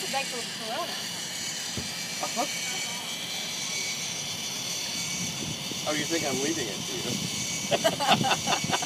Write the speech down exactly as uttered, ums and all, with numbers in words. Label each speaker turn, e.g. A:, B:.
A: to beg for Corona.
B: Uh-huh. Oh, you think I'm leaving it to you?